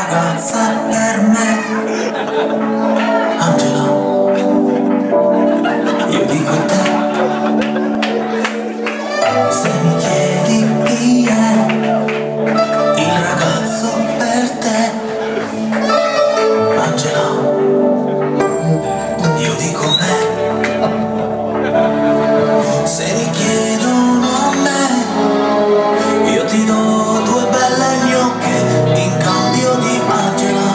ragazza per me. Angela, io dico a te, se mi chiedi chi è il ragazzo per te. Angela, io dico me. Se mi chiedono a me, io ti do due belle gnocche in cambio di Angela.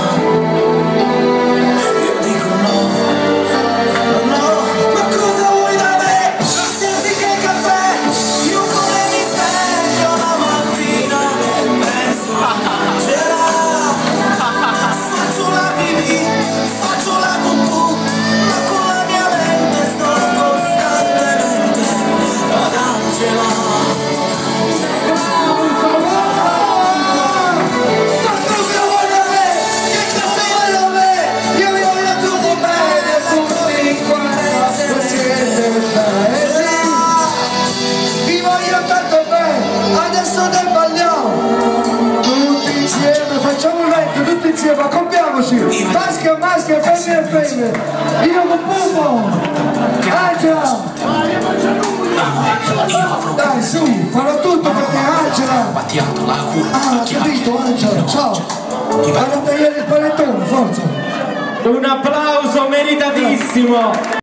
Io dico no, no, ma cosa vuoi da me? Senti che caffè, io come mi sveglio la mattina e penso a Angela. Faccio la pipì, faccio la pupù, ma con la mia mente sto costantemente ad Angela. Facciamo un vento tutti insieme, accoppiamoci, maschera, maschera, femmina e femmina, io con Pupo, Angela, dai su, farò tutto per te Angela, ah capito Angela, ciao, vado a tagliare il panettone, forza, un applauso meritatissimo.